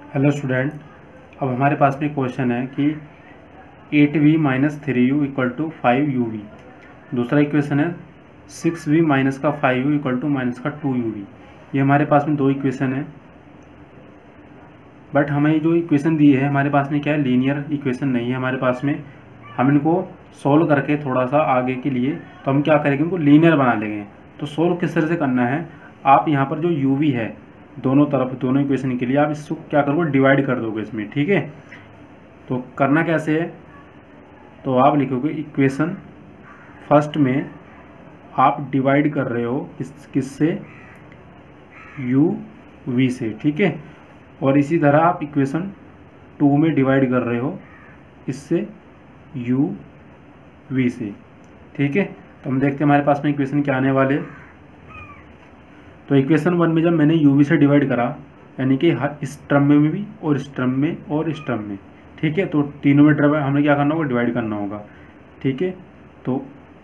Hello student, अब हमारे पास में क्वेश्चन है कि 8v minus 3u equal to 5uv। दूसरा इक्वेशन है 6v माइनस का 5u इक्वल टू माइनस का 2uv। ये हमारे पास में दो इक्वेशन है, बट हमें जो इक्वेशन दी है हमारे पास में क्या है, लीनियर इक्वेशन नहीं है हमारे पास में। हम इनको सोल्व करके थोड़ा सा आगे के लिए तो हम क्या करेंगे, उनको लीनियर बना लेंगे। तो सोल्व किस तरह से करना है, आप यहाँ पर जो uv है दोनों तरफ, दोनों इक्वेशन के लिए आप इसको क्या करोगे, डिवाइड कर दोगे इसमें। ठीक है, तो करना कैसे है, तो आप लिखोगे इक्वेशन फर्स्ट में आप डिवाइड कर रहे हो किससे, uv से। ठीक है, और इसी तरह आप इक्वेशन 2 में डिवाइड कर रहे हो इससे uv से। ठीक है, तो हम देखते हैं हमारे पास में इक्वेशन क्या आने वाले। तो इक्वेशन 1 में जब मैंने uv से डिवाइड करा, यानी कि इस टर्म में भी और इस टर्म में और इस टर्म में, ठीक है, तो तीनों में हमें क्या करना होगा, डिवाइड करना होगा। ठीक है, तो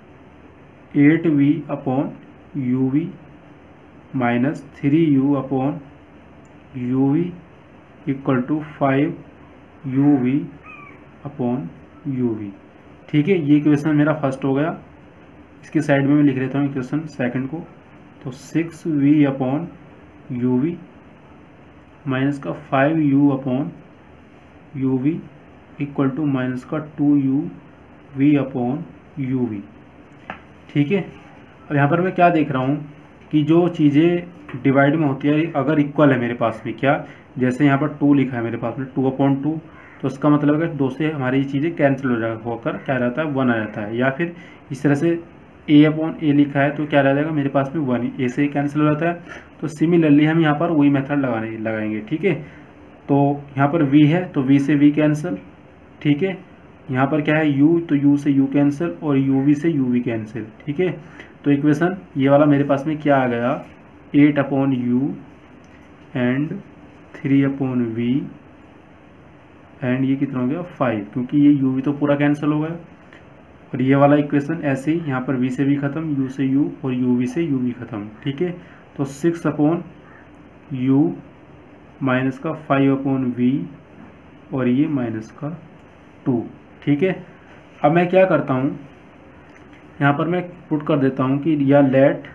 8v upon uv minus 3u upon uv equal to 5uv upon uv। ठीक है, ये इक्वेशन मेरा फर्स्ट हो गया। इसकी साइड में मैं लिख लेता हूँ इक्वेशन सेकंड को। तो 6v अपॉन uv माइनस का 5u upon uv equal to minus का 2uv अपॉन uv। ठीक है, और यहाँ पर मैं क्या देख रहा हूँ कि जो चीज़ें डिवाइड में होती है अगर इक्वल है मेरे पास में, क्या, जैसे यहाँ पर 2 लिखा है मेरे पास में 2 अपॉन 2, तो इसका मतलब है 2 से हमारी ये चीज़ें कैंसिल होकर क्या रहता है, 1 आ जाता है। या फिर इस तरह से a अपॉन a लिखा है तो क्या रह जाएगा मेरे पास में 1, a से ही कैंसिल हो जाता है। तो सिमिलरली हम यहाँ पर वही मेथड लगाएंगे। ठीक है, तो यहाँ पर v है तो v से v कैंसिल। ठीक है, यहाँ पर क्या है u, तो u से u कैंसिल और uv से uv कैंसिल। ठीक है, तो इक्वेशन ये वाला मेरे पास में क्या आ गया, 8 upon u and 3 upon v and ये कितना हो गया 5, क्योंकि ये uv तो पूरा कैंसिल हो गया। और ये वाला इक्वेशन ऐसे ही, यहाँ पर v से v खत्म, u से u और uv से uv खत्म। ठीक है, तो 6 अपॉन u माइनस का 5 अपॉन v और ये माइनस का 2। ठीक है, अब मैं क्या करता हूँ, यहाँ पर मैं पुट कर देता हूँ कि या let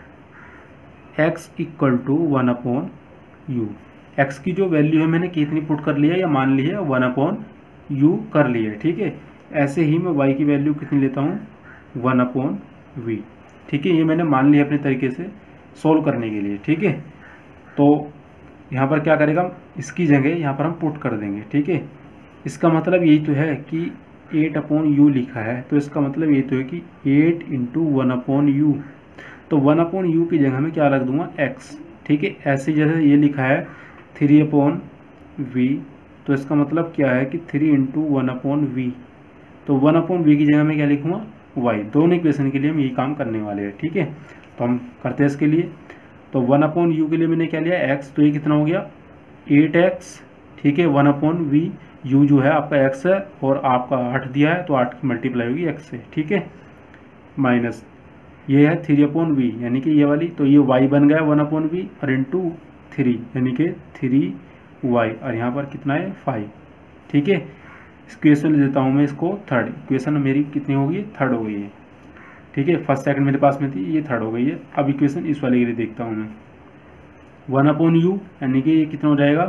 x equal to 1 upon u। x की जो वैल्यू है मैंने कितनी पुट कर लिया, या मान ली है 1 अपॉन u कर ली है। ठीक है, ऐसे ही मैं y की वैल्यू कितनी लेता हूँ, 1 अपॉन v। ठीक है, ये मैंने मान लिया अपने तरीके से सोल्व करने के लिए। ठीक है, तो यहाँ पर क्या करेगा, इसकी जगह यहाँ पर हम पुट कर देंगे। ठीक है, इसका मतलब यही तो है कि 8 अपॉन u लिखा है, तो इसका मतलब ये तो है कि 8 इंटू 1 अपॉन u। तो 1 अपॉन u की जगह में क्या रख दूंगा, x। ठीक है, ऐसे जैसे ये लिखा है 3 अपॉन v, तो इसका मतलब क्या है कि 3 इंटू 1 अपॉन v। तो 1 अपॉन v की जगह में क्या लिखूंगा, y। दोनों इक्वेशन के लिए हम यही काम करने वाले हैं। ठीक है, तो हम करते हैं इसके लिए। तो 1 अपॉन u के लिए मैंने क्या लिया, x, तो ये कितना हो गया 8x। ठीक है, 1 अपॉन v, u जो है आपका x है और आपका 8 दिया है तो 8 की मल्टीप्लाई होगी x से। ठीक है, माइनस ये है 3 अपॉन v, यानी कि ये वाली, तो ये y बन गया 1 अपॉन v और इंटू 3, यानी कि 3y, और यहाँ पर कितना है 5। ठीक है, इक्वेशन ले देता हूँ मैं इसको थर्ड। इक्वेशन मेरी कितनी हो गई, थर्ड हो गई है। ठीक है, फर्स्ट सेकंड मेरे पास में थी, ये थर्ड हो गई है। अब इक्वेशन इस वाले के लिए देखता हूँ मैं, 1 अपॉन u, यानी कि ये कितना हो जाएगा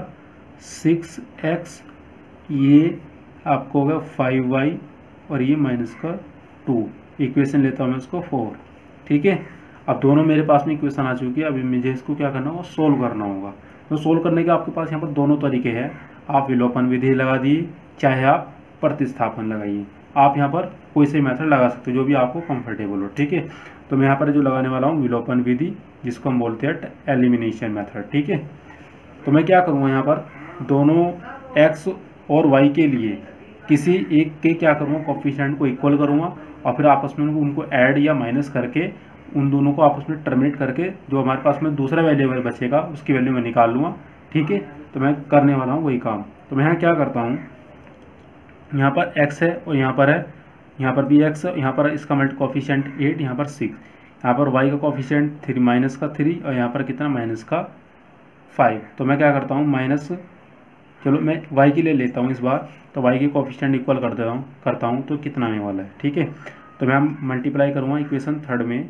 6x, ये आपको होगा 5y और ये माइनस का 2। इक्वेशन लेता हूँ मैं इसको 4। ठीक है, अब दोनों मेरे पास में इक्वेशन आ चुकी है। अभी मुझे इसको क्या करना होगा, सोल्व करना होगा। तो सोल्व करने के आपके पास यहाँ पर दोनों तरीके हैं, आप विलोपन विधि लगा दिए, चाहे आप प्रतिस्थापन लगाइए। आप यहाँ पर कोई से मेथड लगा सकते हो जो भी आपको कंफर्टेबल हो। ठीक है, तो मैं यहाँ पर जो लगाने वाला हूँ विलोपन विधि, जिसको हम बोलते हैं एलिमिनेशन मेथड। ठीक है, तो मैं क्या करूँगा, यहाँ पर दोनों x और y के लिए किसी एक के क्या करूँगा, कोफिशिएंट को इक्वल करूँगा और फिर आपस में उनको ऐड या माइनस करके उन दोनों को आपस में टर्मिनेट करके जो हमारे पास में दूसरा वेरिएबल बचेगा उसकी वैल्यू मैं निकाल लूँगा। ठीक है, तो मैं करने वाला हूँ वही काम। तो मैं यहाँ क्या करता हूँ, यहाँ पर x है और यहाँ पर है, यहाँ पर भी x है, यहाँ पर इसका मल्टी कोफिशिएंट 8, यहाँ पर 6, यहाँ पर y का कोफिशिएंट 3 माइनस का 3 और यहाँ पर कितना माइनस का 5। तो मैं क्या करता हूँ, माइनस चलो मैं y के लिए लेता हूँ इस बार, तो y के कोफिशिएंट इक्वल करता हूँ तो कितना आने वाला है, ठीक है। तो मैं मल्टीप्लाई करूँगा इक्वेशन थर्ड में,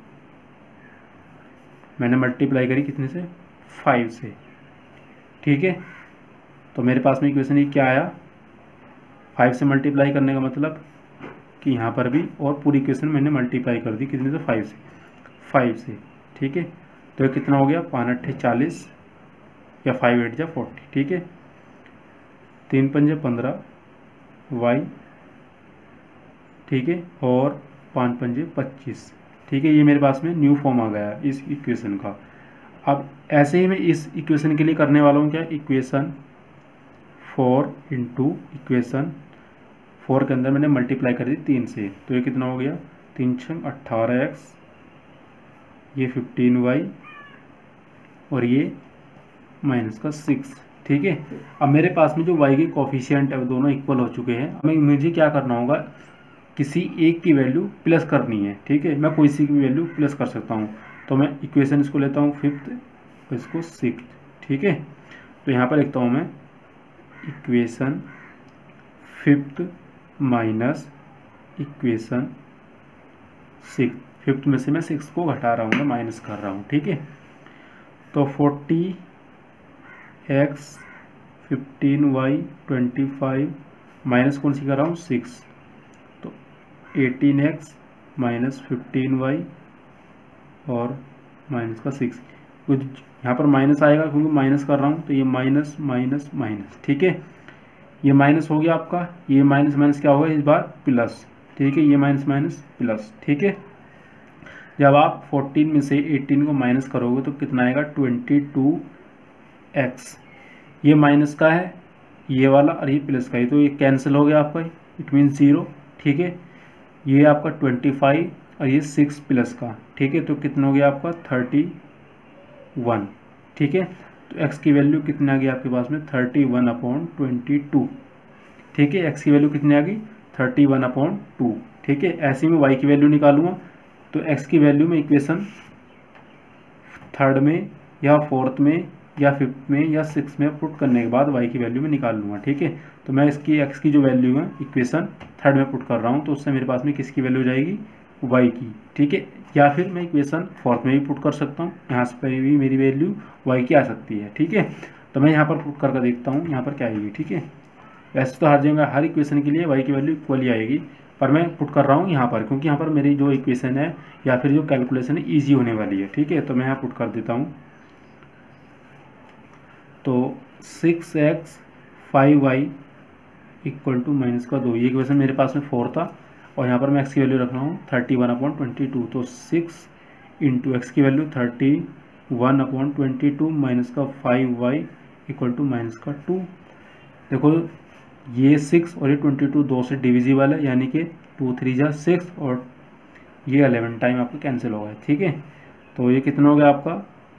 मैंने मल्टीप्लाई करी कितने से, 5 से, ठीक है। तो मेरे पास में इक्वेशन ये क्या आया, 5 से मल्टीप्लाई करने का मतलब कि यहाँ पर भी और पूरी इक्वेशन मैंने मल्टीप्लाई कर दी कितने से, 5 से, ठीक है। तो ये कितना हो गया, 5 8 40 या 5 8 जा 40, ठीक है। 3 पंजे 15 y, ठीक है, और 5 पंजे 25, ठीक है। ये मेरे पास में न्यू फॉर्म आ गया इस इक्वेशन का। अब ऐसे ही मैं इस इक्वेशन के लिए करने वाला हूँ क्या, इक्वेशन 4 इंटू इक्वेशन 4 के अंदर मैंने मल्टीप्लाई कर दी 3 से, तो ये कितना हो गया, 3 6 18x, ये 15y और ये माइनस का 6, ठीक है। अब मेरे पास में जो y के कोफिशिएंट है वो दोनों इक्वल हो चुके हैं। हमें मुझे क्या करना होगा, किसी एक की वैल्यू प्लस करनी है, ठीक है। मैं कोई सी की वैल्यू प्लस कर सकता हूँ, तो मैं इक्वेशन इसको लेता हूँ 5th और इसको 6th, ठीक है। तो यहाँ पर लिखता हूँ मैं equation 5th minus equation 6th, 5th में से मैं 6 को घटा रहा हूँ, मैं माइनस कर रहा हूँ, ठीक है। तो 40x 15y 25 माइनस कौन सी कर रहा हूँ, 6, तो 18x माइनस 15y और माइनस का 6, कुछ यहाँ पर माइनस आएगा क्योंकि माइनस कर रहा हूँ, तो ये माइनस माइनस माइनस, ठीक है। ये माइनस हो गया आपका, ये माइनस माइनस क्या होगा इस बार, प्लस, ठीक है। ये माइनस माइनस प्लस, ठीक है। जब आप 14 में से 18 को माइनस करोगे तो कितना आएगा, 22x, ये माइनस का है ये वाला और ये प्लस का है, तो ये कैंसिल हो गया आपका, इट मीन 0, ठीक है। ये आपका 25 और ये 6 प्लस का, ठीक है। तो कितना हो गया आपका 31, ठीक है। तो x की वैल्यू कितनी आ गई आपके पास में, 31/22, ठीक है। x की वैल्यू कितनी आ गई, 31/2, ठीक है। ऐसे में y की वैल्यू निकालूंगा, तो x की वैल्यू में इक्वेशन थर्ड में या फोर्थ में या 5th में या 6th में पुट करने के बाद y की वैल्यू में निकाल लूँगा, ठीक है। तो मैं इसकी x की जो वैल्यू है इक्वेशन थर्ड में पुट कर रहा हूँ, तो उससे मेरे पास में किसकी वैल्यू हो जाएगी, y की, ठीक है। या फिर मैं इक्वेशन फोर्थ में भी पुट कर सकता हूँ, यहाँ से भी मेरी वैल्यू y की आ सकती है, ठीक है। तो मैं यहाँ पर पुट करके देखता हूँ यहाँ पर क्या आएगी, ठीक है। वैसे तो हर जगह हर इक्वेशन के लिए y की वैल्यू इक्वल ही आएगी, पर मैं पुट कर रहा हूँ यहाँ पर क्योंकि यहाँ पर मेरी जो इक्वेशन है या फिर जो कैलकुलेशन है ईजी होने वाली है, ठीक है। तो मैं यहाँ पुट कर देता हूँ, तो 6x 5y equal to minus का 2, ये इक्वेशन मेरे पास में 4 था और यहाँ पर मैं x की वैल्यू रख रहा हूँ 31/22, तो 6 इंटू एक्स की वैल्यू 31/22 माइनस का 5y इक्वल टू माइनस का 2। देखो ये 6 और ये 22 दो से डिविजिबल है, यानी कि 2 3 जा 6 और ये 11 टाइम आपका कैंसिल होगा, ठीक है। तो ये कितना हो गया आपका,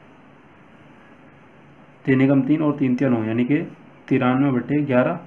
3 एकम 3 और 3 3 9, यानी कि 93/11,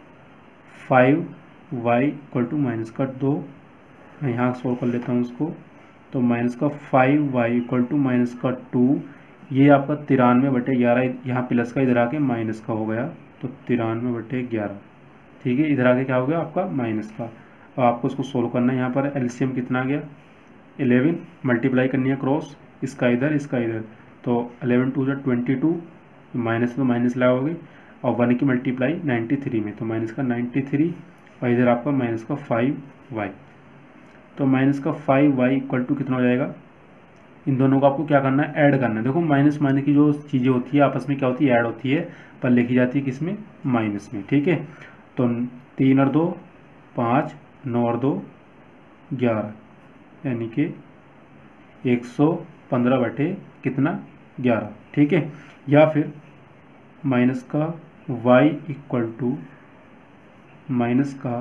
5y इक्वल टू माइनस का 2, मैं यहाँ सोल्व कर लेता हूँ उसको, तो माइनस का 5y इक्वल टू माइनस का 2, ये आपका 93/11, यहाँ प्लस का इधर आके माइनस का हो गया, तो 93/11, ठीक है। इधर आके क्या हो गया आपका माइनस का। अब आपको उसको सोल्व करना है, यहाँ पर एलसीएम कितना आ गया, 11, मल्टीप्लाई करनी है क्रॉस, इसका इधर इसका इधर, तो 11 2 22, माइनस तो माइनस लगाओगे और 1 की मल्टीप्लाई 93 में, तो माइनस का 93 और इधर आपका माइनस का 5y, तो माइनस का 5y इक्वल टू कितना हो जाएगा, इन दोनों को आपको क्या करना है, ऐड करना है। देखो माइनस माइनस की जो चीज़ें होती है आपस में क्या होती है, ऐड होती है, पर लिखी जाती है किसमें, माइनस में, ठीक है। तो 3 और 2 5, 9 और 2 11, यानी कि 115 कितना 11, ठीक है। या फिर माइनस का y इक्वल टू माइनस का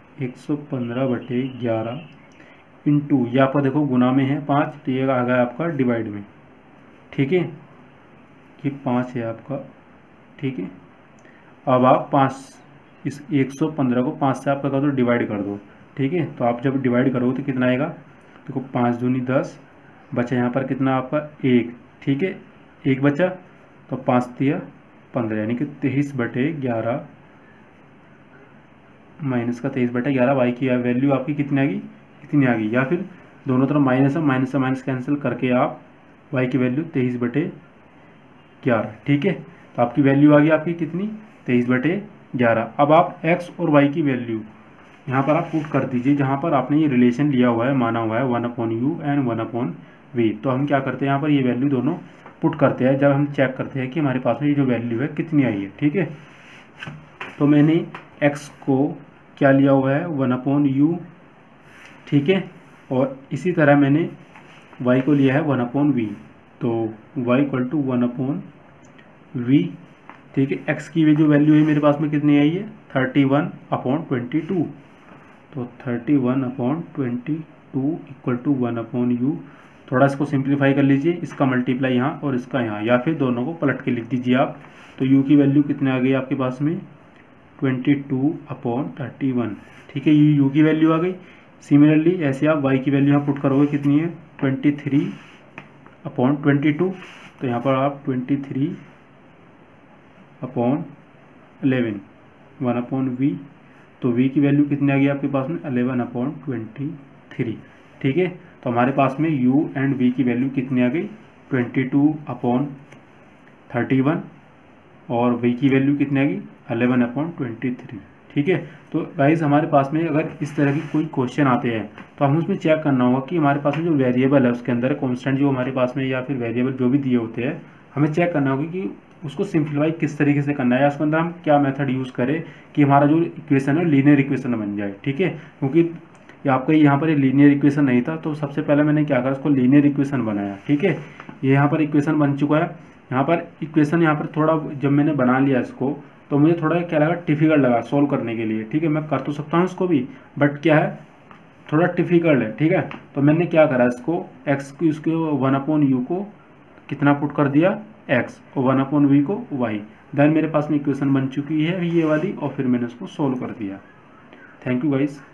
115/11 इंटू, या पर देखो गुना में है 5, तो ये आ गया आपका डिवाइड में, ठीक है। ये 5 है आपका, ठीक है। अब आप 5 इस 115 को 5 से आप क्या कर दो, डिवाइड कर दो, ठीक है। तो आप जब डिवाइड करोगे तो कितना आएगा, देखो 5 दूनी 10, बचा यहाँ पर कितना आपका 1, ठीक है, 1 बचा, तो 5 तिया 15, यानी कि 23/11 माइनस का 23/11 वाई की वैल्यू आपकी कितनी आ गई, इतनी आ गई। या फिर दोनों तरफ माइनस है, माइनस से माइनस कैंसिल करके आप वाई की वैल्यू 23/11, ठीक है। तो आपकी वैल्यू आ गई आपकी कितनी, 23/11। अब आप एक्स और वाई की वैल्यू यहाँ पर आप पुट कर दीजिए, जहाँ पर आपने ये रिलेशन लिया हुआ है, माना हुआ है 1/u एंड 1/v। तो हम क्या करते हैं, यहाँ पर ये वैल्यू दोनों पुट करते हैं जब हम चेक करते हैं कि हमारे पास में ये जो वैल्यू है कितनी आई है, ठीक है। तो मैंने x को क्या लिया हुआ है, 1/u, ठीक है। और इसी तरह मैंने y को लिया है 1/v। तो y इक्वल टू 1/v, ठीक है। x की जो वैल्यू है मेरे पास में कितनी आई है, 31/22। तो 31/22 इक्वल टू 1/u। थोड़ा इसको सिंप्लीफाई कर लीजिए, इसका मल्टीप्लाई यहाँ और इसका यहाँ, या फिर दोनों को पलट के लिख दीजिए आप। तो u की वैल्यू कितने आ गई आपके पास में, 22/31, ठीक है। ये u की वैल्यू आ गई। सिमिलरली ऐसे आप y की वैल्यू यहाँ पुट करोगे, कितनी है, 23/22। तो यहाँ पर आप 23/11 1/v। तो v की वैल्यू कितनी आ गई आपके पास में, 11/23, ठीक है। तो हमारे पास में u एंड v की वैल्यू कितनी आ गई, 22/31, और v की वैल्यू कितनी आ गई, 11/23, ठीक है। तो गाइज हमारे पास में अगर इस तरह की कोई क्वेश्चन आते हैं तो हम उसमें चेक करना होगा कि हमारे पास में जो वेरिएबल है उसके अंदर कॉन्स्टेंट जो हमारे पास में, या फिर वेरिएबल जो भी दिए होते हैं, हमें चेक करना होगा कि उसको सिंप्लीफाई किस तरीके से करना है, या उसके अंदर हम क्या मेथड यूज़ करें कि हमारा जो इक्वेशन है लीनियर इक्वेशन बन जाए, ठीक है। क्योंकि आपका यहाँ पर लीनियर इक्वेशन नहीं था, तो सबसे पहले मैंने क्या करा, उसको लीनियर इक्वेशन बनाया, ठीक है। ये यहाँ पर इक्वेशन बन चुका है। यहाँ पर इक्वेशन यहाँ पर थोड़ा जब मैंने बना लिया इसको, तो मुझे थोड़ा क्या लगा, डिफिकल्ट लगा सोल्व करने के लिए, ठीक है। मैं कर तो सकता हूँ इसको भी, बट क्या है, थोड़ा डिफिकल्ट है, ठीक है। तो मैंने क्या करा, इसको x की उसके 1/u को कितना पुट कर दिया, x, और 1/v को y। देन मेरे पास में इक्वेशन बन चुकी है ये वाली, और फिर मैंने उसको सोल्व कर दिया। Thank you guys.